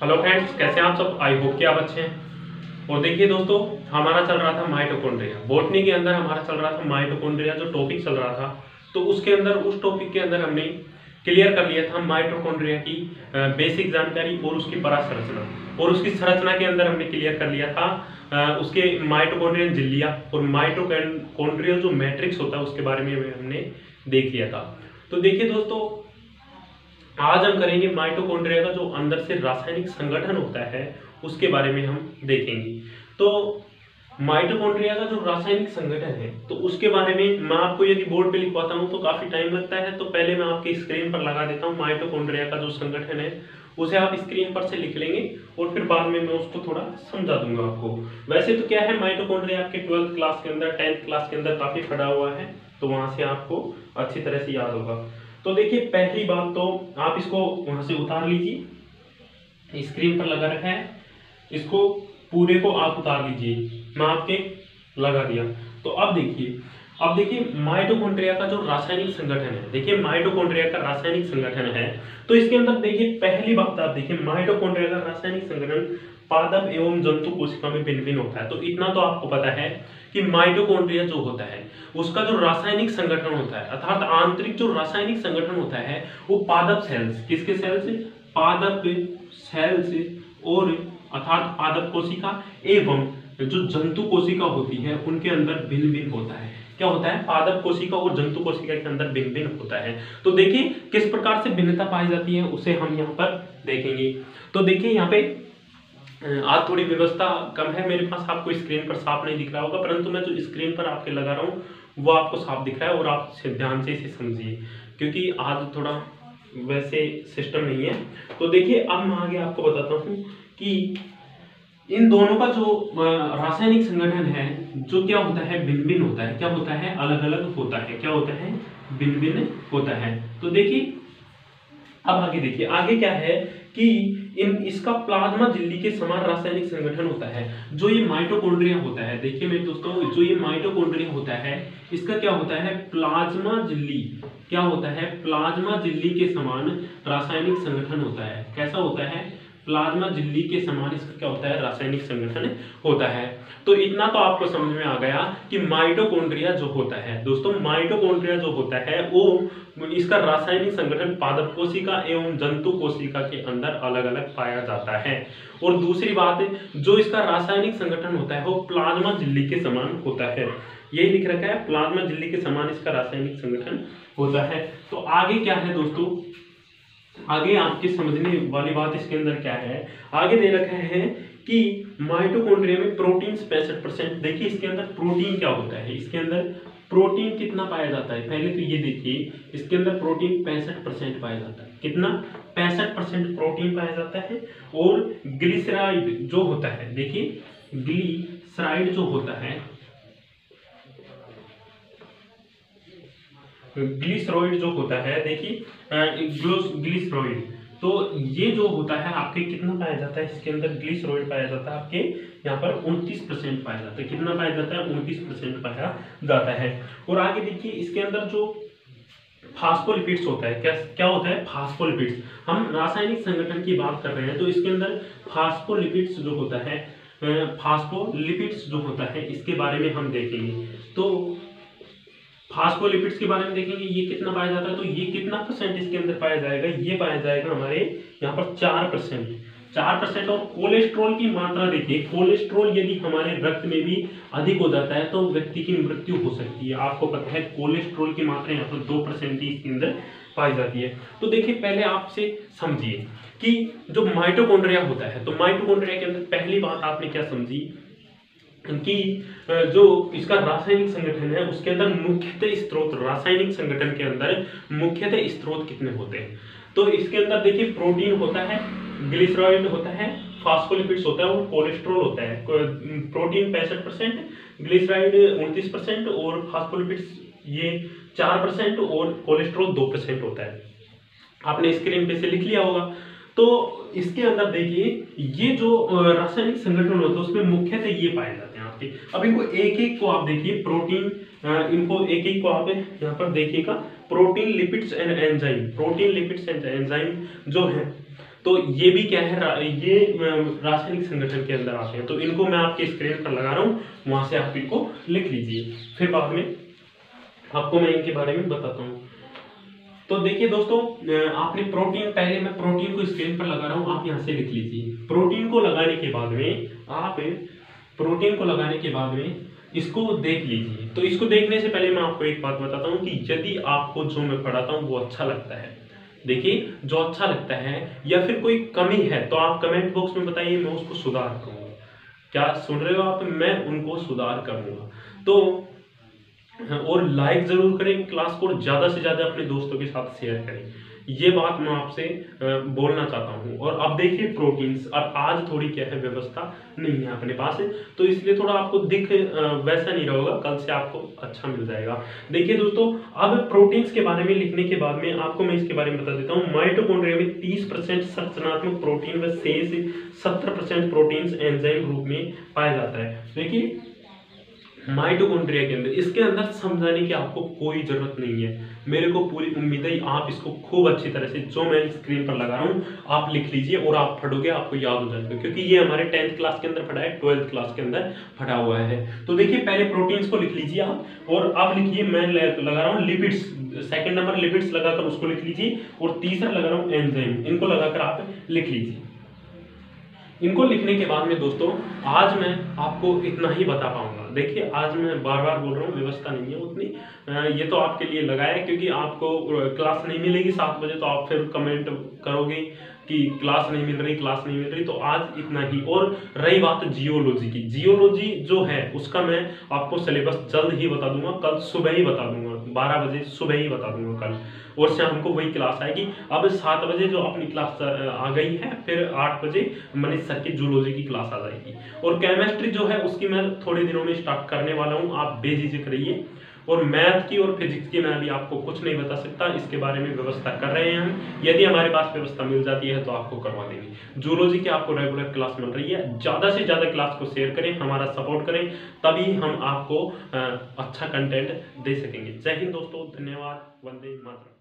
Hello friends, कैसे हैं आप सब। आई होप कि आप अच्छे हैं। और देखिए दोस्तों, हमारा चल रहा था माइटोकॉन्ड्रिया। बॉटनी के अंदर हमारा चल रहा था माइटोकॉन्ड्रिया, जो टॉपिक चल रहा था। तो उसके अंदर, उस टॉपिक के अंदर हमने क्लियर कर लिया था माइटोकॉन्ड्रिया की बेसिक जानकारी और उसकी परासंरचना। और उसकी संरचना के अंदर हमने क्लियर कर लिया था उसके माइटोकॉन्ड्रियन झिल्लियां और माइटोकॉन्ड्रियल जो मैट्रिक्स होता है उसके बारे में हमने देख लिया था। तो देखिए दोस्तों, आज हम करेंगे माइटोकॉन्ड्रिया का जो अंदर से रासायनिक संगठन होता है उसके बारे में हम देखेंगे। तो माइटोकॉन्ड्रिया का जो रासायनिक संगठन है तो उसके बारे में मैं आपको यदि बोर्ड पे लिखवाता हूं तो काफी टाइम लगता है। तो पहले मैं आपकी स्क्रीन पर लगा देता हूं माइटोकॉन्ड्रिया का जो संगठन है, उसे आप स्क्रीन पर से लिख लेंगे और फिर बाद में मैं उसको थोड़ा समझा दूंगा आपको। वैसे तो क्या है, माइटोकॉन्ड्रिया आपके 12th क्लास के अंदर, 10th क्लास के अंदर काफी पढ़ा हुआ है, तो वहां से आपको अच्छी तरह से याद होगा। तो देखिए, पहली बात तो आप इसको वहां से उतार लीजिए, स्क्रीन पर लगा रखा है, इसको पूरे को आप उतार लीजिए। मैं आपके लगा दिया। तो अब देखिए माइटोकॉन्ड्रिया का जो रासायनिक संगठन है, देखिए माइटोकॉन्ड्रिया का रासायनिक संगठन है। तो इसके अंदर देखिए, पहली बात आप देखिए, माइटोकॉन्ड्रिया का रासायनिक संगठन पादप एवं जंतु कोशिका में भिन्न भिन्न होता है। तो इतना तो आपको पता है कि माइटोकॉन्ड्रिया जो होता है उसका जो रासायनिक संगठन होता है, अर्थात आंतरिक जो रासायनिक संगठन होता है, वो पादप सेल्स, किसके सेल्स, पादप सेल्स और अर्थात पादप कोशिका एवं जो जंतु कोशिका होती है उनके अंदर भिन्न भिन्न होता है। क्या होता है, पादप कोशिका और जंतु कोशिका के अंदर भिन्न भिन्न होता है। तो देखिए किस प्रकार से भिन्नता पाई जाती है उसे हम यहाँ पर देखेंगे। तो देखिए यहाँ पे आज थोड़ी व्यवस्था कम है मेरे पास, आपको स्क्रीन पर साफ नहीं दिख रहा होगा, परंतु मैं जो स्क्रीन पर आपके लगा रहा हूँ वो आपको साफ दिख रहा है और आप ध्यान से इसे समझिए, क्योंकि आज थोड़ा वैसे सिस्टम नहीं है। तो देखिए, अब मैं आगे आपको बताता हूँ कि इन दोनों का जो रासायनिक संगठन है, जो क्या होता है, भिन्न भिन्न होता है। क्या होता है, अलग अलग होता है। क्या होता है, भिन्न भिन्न होता है। तो देखिए, अब आगे देखिए, आगे क्या है कि इसका प्लाज्मा झिल्ली के समान रासायनिक संगठन होता है। जो ये माइटोकॉन्ड्रिया होता है, देखिए मेरे दोस्तों, जो ये माइटोकॉन्ड्रिया होता है इसका क्या होता है, प्लाज्मा झिल्ली। क्या होता है, प्लाज्मा झिल्ली के समान रासायनिक संगठन होता है। कैसा होता है, प्लाज्मा झिल्ली के समान इसका क्या होता है, रासायनिक संगठन होता है। तो इतना तो आपको समझ में आ गया कि माइटोकॉन्ड्रिया जो होता है दोस्तों, माइटोकॉन्ड्रिया जो होता है वो इसका रासायनिक संगठन पादप कोशिका एवं जंतु कोशिका के अंदर अलग अलग पाया जाता है। और दूसरी बात, जो इसका रासायनिक संगठन होता है वो प्लाज्मा झिल्ली के समान होता है। यही लिख रखा है, प्लाज्मा झिल्ली के समान इसका रासायनिक संगठन होता है। तो आगे क्या है दोस्तों, आगे आपके समझने वाली बात इसके अंदर क्या है, आगे दे रखा है कि माइटोकॉन्ड्रिया में प्रोटीन 65%। देखिए इसके अंदर प्रोटीन क्या होता है, इसके अंदर प्रोटीन कितना पाया जाता है। पहले तो ये देखिए, इसके अंदर प्रोटीन 65% पाया जाता है। कितना, 65% प्रोटीन पाया जाता है। और ग्लिसराइड जो होता है, देखिए ग्लिसराइड जो होता है, ग्लिसरॉइड जो होता है, देखिए ग्लिसरॉइड, तो ये जो होता है आपके कितना पाया जाता है, इसके अंदर ग्लिसरॉइड पाया जाता है आपके यहाँ पर 29% पाया जाता है। कितना पाया जाता है, 29% पाया जाता है। और आगे देखिए, इसके अंदर जो फास्फोलिपिड्स होता है, क्या क्या होता है, फास्फोलिपिड्स। हम रासायनिक संगठन की बात कर रहे हैं तो इसके अंदर फास्फोलिपिड्स जो होता है, फास्फोलिपिड्स जो होता है इसके बारे में हम देखेंगे। तो फास्फोलिपिड्स के बारे में देखेंगे, ये कितना पाया जाता है। तो ये कितना परसेंट इसके अंदर पाया जाएगा, ये पाया जाएगा हमारे यहाँ पर 4%। 4%। और कोलेस्ट्रॉल की मात्रा देखिए, कोलेस्ट्रॉल यदि हमारे रक्त में भी अधिक हो जाता है तो व्यक्ति की मृत्यु हो सकती है। आपको पता है कोलेस्ट्रॉल की मात्रा यहाँ पर 2% ही इसके अंदर पाई जाती है। तो देखिए, पहले आपसे समझिए कि जो माइटोकॉन्ड्रिया होता है, तो माइटोकॉन्ड्रिया के अंदर पहली बात आपने क्या समझी कि जो इसका रासायनिक संगठन है उसके अंदर मुख्यतः स्रोत, रासायनिक संगठन के अंदर मुख्यतः स्रोत कितने होते हैं। तो इसके अंदर देखिए, प्रोटीन होता है, ग्लिसरॉइड होता है, फास्फोलिपिड्स होता है और कोलेस्ट्रॉल होता है। प्रोटीन 65%, ग्लिसरॉइड 29% और फास्फोलिपिड्स ये 4% और कोलेस्ट्रॉल 2% होता है। आपने स्क्रीन पे से लिख लिया होगा। तो इसके अंदर देखिए, ये जो रासायनिक संगठन होता है उसमें मुख्यतः ये पाए जाते हैं आपके। अब इनको एक एक को आप देखिए, प्रोटीन, इनको एक एक को आप यहाँ पर देखिएगा, protein, lipids and enzyme. Protein, lipids and enzyme जो है, तो ये भी क्या है, ये रासायनिक संगठन के अंदर आते हैं। तो इनको मैं आपके स्क्रीन पर लगा रहा हूँ, वहां से आप इनको लिख लीजिए, फिर बाद में आपको मैं इनके बारे में बताता हूँ। तो देखिए दोस्तों, आपने प्रोटीन, पहले मैं प्रोटीन को स्क्रीन पर लगा रहा हूँ, आप यहाँ से लिख लीजिए। प्रोटीन को लगाने के बाद में आप प्रोटीन को लगाने के बाद में इसको देख लीजिए। तो इसको देखने से पहले मैं आपको एक बात बताता हूँ कि यदि आपको जो मैं पढ़ाता हूँ वो अच्छा लगता है, देखिए जो अच्छा लगता है या फिर कोई कमी है तो आप कमेंट बॉक्स में बताइए, मैं उसको सुधार करूँगा। क्या सुन रहे हो आप? मैं उनको सुधार करूँगा। तो और लाइक जरूर करें क्लास को, ज़्यादा से ज़्यादा अपने दोस्तों के साथ शेयर करें, ये बात मैं आपसे बोलना चाहता हूँ। और अब देखिए प्रोटीन्स, और आज थोड़ी क्या है व्यवस्था नहीं है अपने पास, तो इसलिए थोड़ा आपको दिख वैसा नहीं रहेगा, कल से आपको अच्छा मिल जाएगा। देखिए दोस्तों, अब प्रोटीन्स के बारे में लिखने के बाद में आपको मैं इसके बारे में बता देता हूँ। माइटोकॉन्ड्रिया में 30% संरचनात्मक प्रोटीन व शेष 70% प्रोटीन्स एंजाइम रूप में पाया जाता है। देखिए माइटोकॉन्ड्रिया के अंदर, इसके अंदर समझाने की आपको कोई जरूरत नहीं है। मेरे को पूरी उम्मीद है आप इसको खूब अच्छी तरह से, जो मैं स्क्रीन पर लगा रहा हूँ, आप लिख लीजिए और आप पढ़ोगे, आपको याद हो जाएगा, क्योंकि ये हमारे 10th क्लास के अंदर पढ़ा है, 12th क्लास के अंदर पढ़ा हुआ है। तो देखिए पहले प्रोटीन्स को लिख लीजिए आप, और अब लिखिए, मैं लगा रहा हूँ लिपिड्स, सेकंड नंबर लिपिड्स लगाकर उसको लिख लीजिए, और तीसरा लगा रहा हूँ एंजाइम, इनको लगाकर आप लिख लीजिए। इनको लिखने के बाद में दोस्तों, आज मैं आपको इतना ही बता पाऊंगा। देखिए आज मैं बार बार बोल रहा हूँ, व्यवस्था नहीं है उतनी, ये तो आपके लिए लगाया है, क्योंकि आपको क्लास नहीं मिलेगी 7 बजे, तो आप फिर कमेंट करोगे कि क्लास नहीं मिल रही, क्लास नहीं मिल रही, तो आज इतना ही। और रही बात जियोलॉजी की, जियोलॉजी जो है उसका मैं आपको सिलेबस जल्द ही बता दूंगा, कल सुबह ही बता दूंगा, 12 बजे सुबह ही बता दूंगा कल, और शाम को वही क्लास आएगी। अब 7 बजे जो अपनी क्लास आ गई है, फिर 8 बजे मनीष सर की जूलॉजी की क्लास आ जाएगी। और केमिस्ट्री जो है उसकी मैं थोड़े दिनों में स्टार्ट करने वाला हूँ, आप बेझिझक रहिए। और मैथ की और फिजिक्स की मैं अभी आपको कुछ नहीं बता सकता, इसके बारे में व्यवस्था कर रहे हैं हम, यदि हमारे पास व्यवस्था मिल जाती है तो आपको करवा देंगे। जूलॉजी की आपको रेगुलर क्लास मिल रही है, ज़्यादा से ज़्यादा क्लास को शेयर करें, हमारा सपोर्ट करें, तभी हम आपको अच्छा कंटेंट दे सकेंगे। जय हिंद दोस्तों, धन्यवाद, वंदे मातरम।